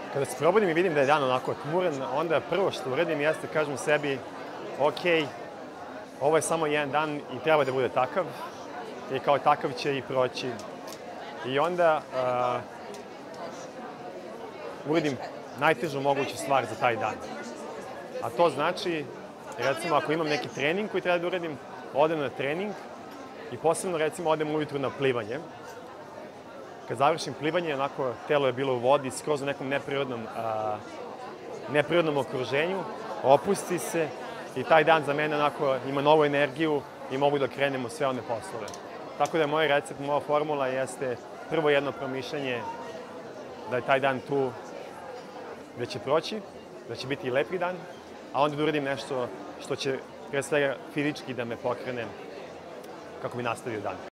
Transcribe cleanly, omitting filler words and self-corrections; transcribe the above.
Kada se probudim i vidim da je dan onako tmuran, onda prvo što uradim jeste kažem sebi ok, ovo je samo jedan dan i treba da bude takav i kao takav će i proći. I onda uradim najtežu moguću stvar za taj dan. A to znači, recimo, ako imam neki trening koji treba da uradim, odem na trening i posebno, recimo, odem ujutru na plivanje. Kad završim plivanje, onako, telo je bilo u vodi, skroz u nekom neprirodnom okruženju, opusti se i taj dan za mene onako ima novu energiju i mogu da krenem u sve one poslove. Tako da moj recept, moja formula jeste prvo jedno promišljanje da je taj dan tu, da će proći, da će biti lepi dan, a onda da uradim nešto što će pre svega fizički da me pokrene kako bi nastavio dan.